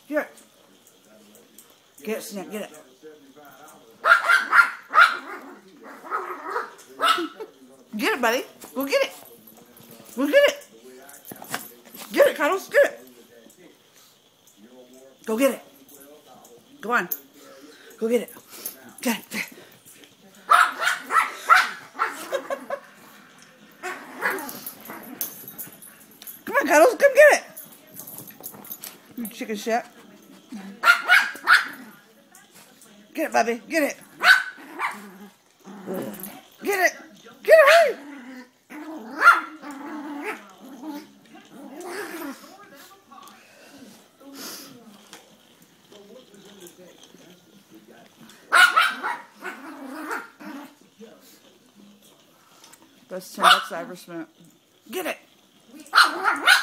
Here. Get it, Snick. Get it. Get it, buddy. Go get it. Go get it. Get it, Cuddles. Get it. Go get it. Go on. Go get it. Get it. Come on, Cuddles. Come get it. You chicken shit. Get it, Bubby. Get it. Get it. Get it, hurry. Best $10 I ever spent. Get it.